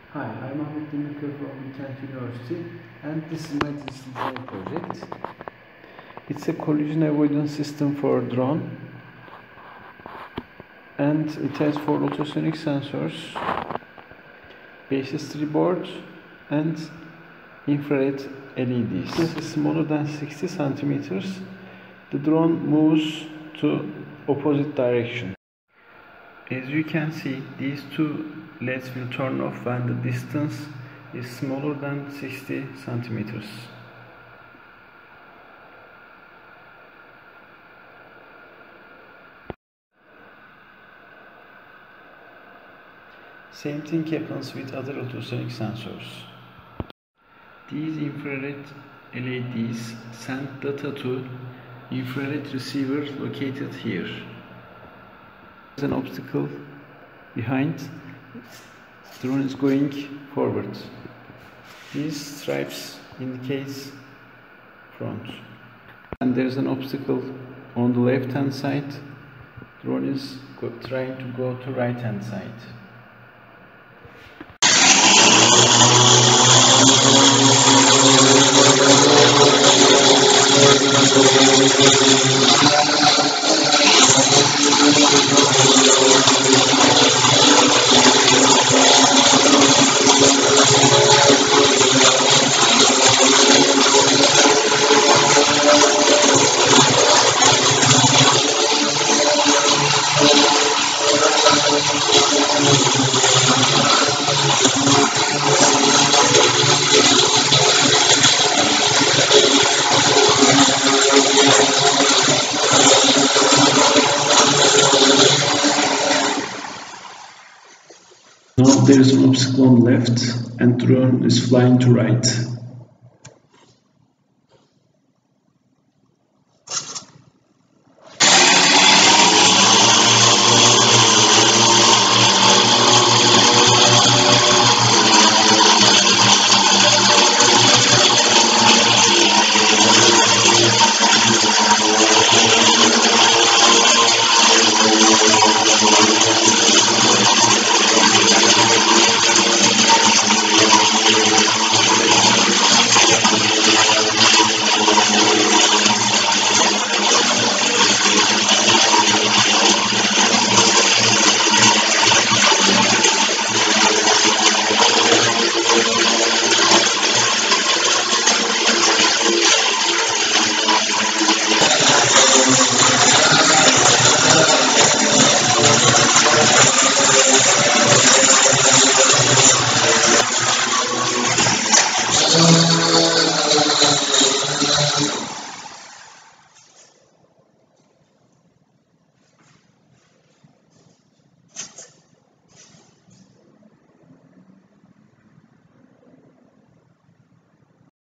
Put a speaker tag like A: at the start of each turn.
A: Hi, I'm Ahmet Demirkaya from Bilkent University, and this is my design project. It's a collision avoidance system for a drone, and it has 4 ultrasonic sensors, BASYS 3 board, and infrared LEDs. This is smaller than 60 centimeters. The drone moves to opposite direction. As you can see, these two LEDs will turn off when the distance is smaller than 60 centimeters. Same thing happens with other ultrasonic sensors. These infrared LEDs send data to infrared receiver located here. There's an obstacle behind. The drone is going forward. These stripes indicate front. And there's an obstacle on the left hand side. The drone is trying to go to right hand side. Now there is an obstacle on the left and the drone is flying to right.